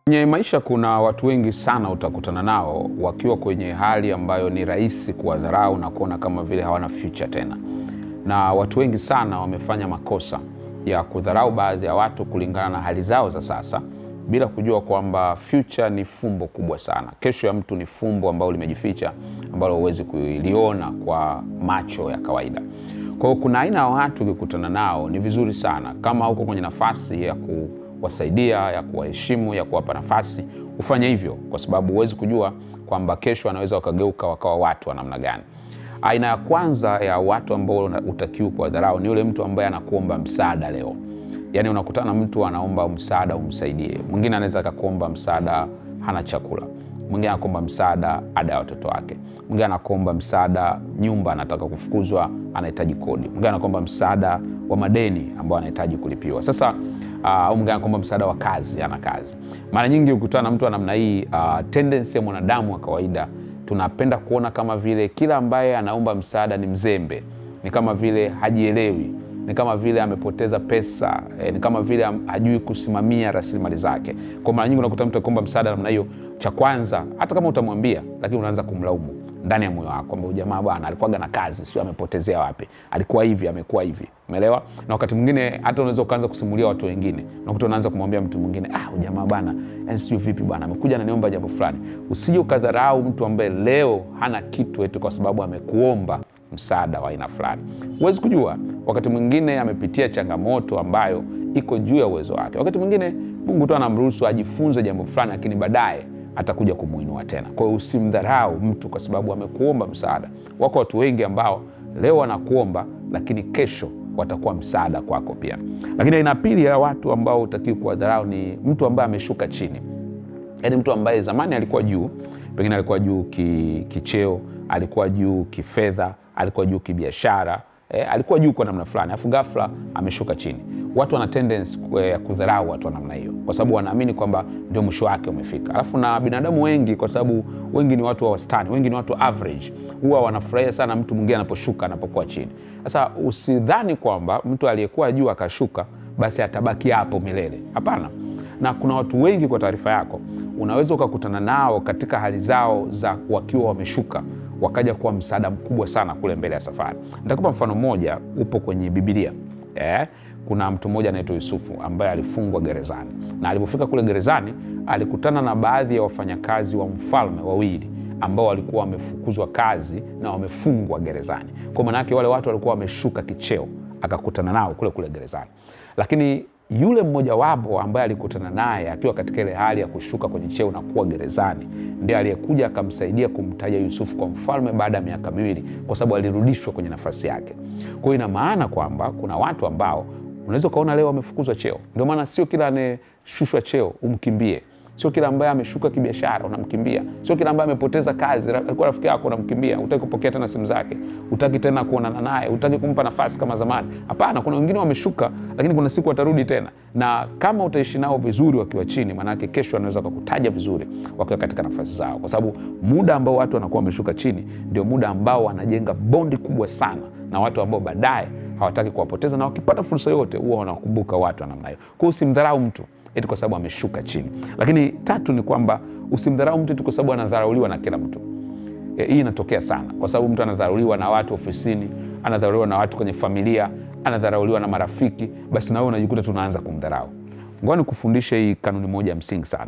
Kwenye maisha kuna watu wengi sana utakutana nao wakiwa kwenye hali ambayo ni rahisi kuwadharau na kuona kama vile hawana future tena. Na watu wengi sana wamefanya makosa ya kudharau baadhi ya watu kulingana na hali zao za sasa, bila kujua kwamba future ni fumbo kubwa sana. Kesho ya mtu ni fumbo ambalo limejificha, ambalo huwezi kuliona kwa macho ya kawaida. Kwa hiyo kuna aina ya watu ukikutana nao ni vizuri sana kama uko kwenye nafasi ya kuwasaidia, ya kuwaheshimu, ya kuwapa nafasi, ufanye hivyo, kwa sababu huwezi kujua kwamba kesho anaweza wakageuka wakawa watu wa namna gani. Aina ya kwanza ya watu ambao utakiwa kuwadharau ni yule mtu ambaye anakuomba msaada leo. Yaani unakutana mtu anaomba msaada umsaidie. Mwingine anaweza akakuomba msaada hana chakula. Mwingine anakuomba msaada ada ya watoto wake. Mwingine anakuomba msaada nyumba anataka kufukuzwa, anahitaji kodi. Mwingine anakuomba msaada wa madeni ambao anahitaji kulipiwa. Sasa au mwingine anakuomba msaada wa kazi, ana kazi. Mara nyingi ukutana na mtu wa namna hii, tendency ya mwanadamu wa kawaida tunapenda kuona kama vile kila ambaye anaomba msaada ni mzembe, ni kama vile hajielewi, ni kama vile amepoteza pesa, ni kama vile hajui kusimamia rasilimali zake. Kwa mara nyingi unakuta mtu akiomba msaada namna hiyo, cha kwanza hata kama utamwambia, lakini unaanza kumlaumu ndani ya moyo wako kwamba jamaa bwana alikuwa na kazi, sio amepotezea wapi, alikuwa hivi, amekuwa hivi. Umeelewa? Na wakati mwingine hata unaweza kuanza kusimulia watu wengine. Unakuta unaanza kumwambia mtu mwingine, jamaa bwana, sio vipi bwana, amekuja ananiomba jambo fulani. Usije ukadharau mtu ambaye leo hana kitu eti kwa sababu amekuomba msaada wa aina fulani. Huwezi kujua, wakati mwingine amepitia changamoto ambayo iko juu ya uwezo wake. Wakati mwingine Mungu tu anamruhusu ajifunze jambo fulani, lakini baadaye atakuja kumuinua tena. Kwa hiyo usimdharau mtu kwa sababu amekuomba msaada. Wako watu wengi ambao leo wanakuomba, lakini kesho watakuwa msaada kwako pia. Lakini aina pili ya watu ambao utakiwa kuwadharau ni mtu ambaye ameshuka chini. Yaani mtu ambaye zamani alikuwa juu, pengine alikuwa juu kicheo, alikuwa juu kifedha, alikuwa juu kibiashara, alikuwa juu kwa namna fulani, afu ghafla ameshuka chini. Watu wana tendency ya kudharau watu wa namna hiyo kwa sababu wanaamini kwamba ndio mwisho wake umefika. Alafu na binadamu wengi, kwa sababu wengi ni watu wa wastani, wengi ni watu average, huwa wanafurahia sana mtu mwingine anaposhuka, anapokuwa chini. Sasa usidhani kwamba mtu aliyekuwa juu akashuka basi atabaki hapo milele. Hapana. Na kuna watu wengi, kwa taarifa yako, unaweza ukakutana nao katika hali zao za wakiwa wameshuka, wakaja kuwa msaada mkubwa sana kule mbele ya safari. Nitakupa mfano mmoja, upo kwenye Biblia. Kuna mtu mmoja anaitwa Yusufu ambaye alifungwa gerezani. Na alipofika kule gerezani, alikutana na baadhi ya wafanyakazi wa mfalme wawili ambao walikuwa wamefukuzwa kazi na wamefungwa gerezani. Kwa maana yake wale watu walikuwa wameshuka kicheo, akakutana nao kule kule gerezani. Lakini yule mmoja wapo ambaye alikutana naye akiwa katika ile hali ya kushuka kwenye cheo na kuwa gerezani, ndiye aliyekuja akamsaidia kumtaja Yusufu kwa mfalme baada ya miaka 2, kwa sababu alirudishwa kwenye nafasi yake. Kwa hiyo ina maana kwamba kuna watu ambao unaweza kaona leo wamefukuzwa cheo. Ndio maana sio kila anayeshushwa cheo umkimbie. Sio kila ambaye ameshuka kibiashara unamkimbia. Sio kila ambaye amepoteza kazi, alikuwa rafiki yako, unamkimbia. Hutaki kupokea tena simu zake, hutaki tena kuonana naye, hutaki kumpa nafasi kama zamani. Hapana, kuna wengine wameshuka, lakini kuna siku watarudi tena. Na kama utaishi nao vizuri wakiwa chini, maana yake kesho wanaweza kukutaja vizuri wakiwa katika nafasi zao. Kwa sababu muda ambao watu wanakuwa wameshuka chini ndio muda ambao wanajenga bondi kubwa sana na watu ambao baadaye hawataki kuwapoteza, na wakipata fursa yote huwa wanakumbuka watu wa namna hiyo. Kwa hiyo usimdharau mtu eti kwa sababu ameshuka chini. Lakini tatu ni kwamba usimdharau mtu eti kwa sababu anadharauliwa na kila mtu. Hii inatokea sana, kwa sababu mtu anadharauliwa na watu ofisini, anadharauliwa na watu kwenye familia, anadharauliwa na marafiki, basi na wewe unajikuta tunaanza kumdharau. Ngoja nikufundishe hii kanuni moja ya msingi sana.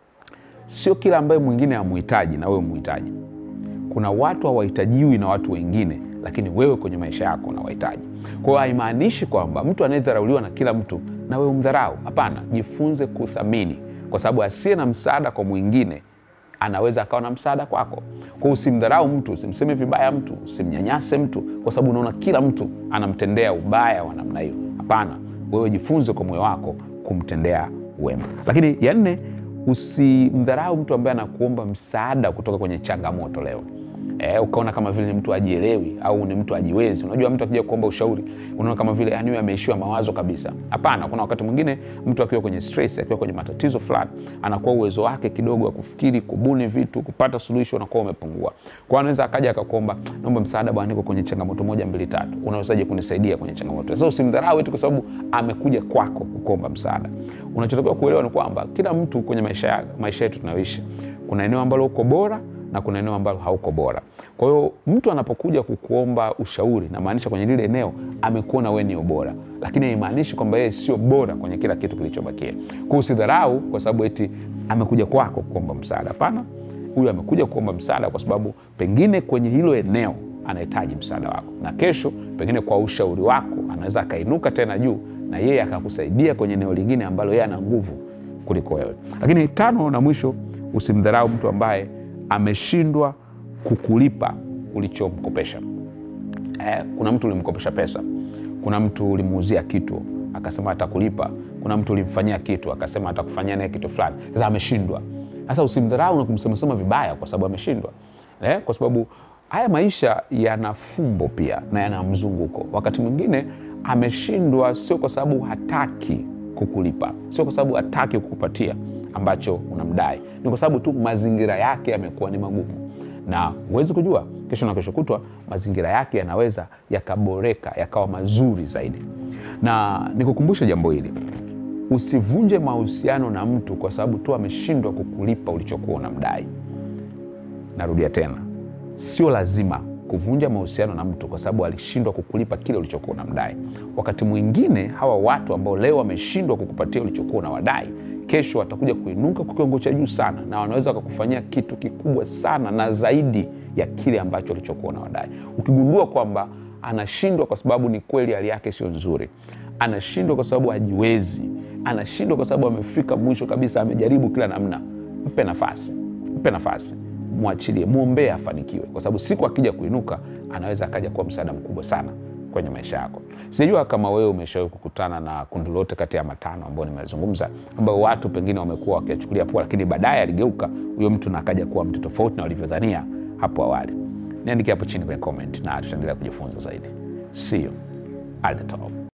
Sio kila ambaye mwingine hamuhitaji na wewe muhitaji. Kuna watu hawahitajiwi na watu wengine, lakini wewe kwenye maisha yako unawahitaji. Kwa hiyo haimaanishi kwamba mtu anayedharauliwa na kila mtu na wewe umdharau. Hapana, jifunze kuthamini, kwa sababu asiye na msaada kwa mwingine anaweza akawa na msaada kwako. Kwa hiyo usimdharau mtu, usimseme vibaya mtu, usimnyanyase mtu kwa sababu unaona kila mtu anamtendea ubaya wa namna hiyo. Hapana, wewe jifunze kwa moyo wako kumtendea wema. Lakini ya 4, usimdharau mtu ambaye anakuomba msaada kutoka kwenye changamoto leo. Ukaona kama vile ni mtu ajielewi au ni mtu ajiwezi. Unajua mtu akija kuomba ushauri unaona kama vile yani yeye ameishiwa mawazo kabisa. Hapana, kuna wakati mwingine mtu akiwa kwenye stress, akiwa kwenye matatizo fulani, anakuwa uwezo wake kidogo wa kufikiri, kubuni vitu, kupata suluhisho unakuwa umepungua. Kwa anaweza akaja akakuomba, naomba msaada bwana, niko kwenye changamoto 1 2 3. Unawezaje kunisaidia kwenye changamoto? Sasa usimdharau eti kwa sababu amekuja kwako kukuomba msaada. Unachotakiwa kuelewa ni kwamba kila mtu kwenye maisha yetu tunayoishi, kuna eneo ambalo uko bora na kuna eneo ambalo hauko bora. Kwa hiyo mtu anapokuja kukuomba ushauri, na maanisha kwenye lile eneo amekuona wewe ni bora, lakini haimaanishi kwamba yeye sio bora kwenye kila kitu kilichobakia. Kwa usidharau kwa sababu eti amekuja kwako kuomba msaada. Hapana, huyu amekuja kuomba msaada kwa sababu pengine kwenye hilo eneo anahitaji msaada wako, na kesho pengine kwa ushauri wako anaweza akainuka tena juu na yeye akakusaidia kwenye eneo lingine ambalo yeye ana nguvu kuliko wewe. Lakini 5 na mwisho, usimdharau mtu ambaye ameshindwa kukulipa ulichomkopesha. Kuna mtu ulimkopesha pesa, kuna mtu ulimuuzia kitu akasema atakulipa, kuna mtu ulimfanyia kitu akasema atakufanyia naye kitu fulani, sasa ameshindwa. Sasa usimdharau na kumsema vibaya kwa sababu ameshindwa. Kwa sababu haya maisha yana fumbo pia na yana mzunguko. Wakati mwingine ameshindwa sio kwa sababu hataki kukulipa, sio kwa sababu hataki kukupatia ambacho unamdai, ni kwa sababu tu mazingira yake yamekuwa ni magumu, na huwezi kujua kesho na kesho kutwa mazingira yake yanaweza yakaboreka yakawa mazuri zaidi. Na nikukumbushe jambo hili, usivunje mahusiano na mtu kwa sababu tu ameshindwa kukulipa ulichokuwa unamdai. Narudia tena, sio lazima kuvunja mahusiano na mtu kwa sababu alishindwa kukulipa kile ulichokuwa unamdai. Wakati mwingine hawa watu ambao leo wameshindwa kukupatia ulichokuwa unawadai, kesho watakuja kuinuka kwa kiwango cha juu sana, na wanaweza kukufanyia kitu kikubwa sana na zaidi ya kile ambacho ulichokuwa unawadai. Ukigundua kwamba anashindwa kwa sababu ni kweli hali yake sio nzuri, anashindwa kwa sababu hajiwezi, anashindwa kwa sababu amefika mwisho kabisa, amejaribu kila namna, mpe nafasi, muachilie, muombee afanikiwe, kwa sababu siku akija kuinuka anaweza akaja kuwa msaada mkubwa sana kwenye maisha yako. Sijua kama wewe umeshawahi kukutana na kundi lote kati ya 5 ambao nimezungumza, ambao watu pengine wamekuwa wakichukulia poa, lakini baadaye aligeuka huyo mtu na akaja kuwa mtu tofauti na walivyodhania hapo awali. Niandike hapo chini kwenye comment na tutaendelea kujifunza zaidi. See you at the top.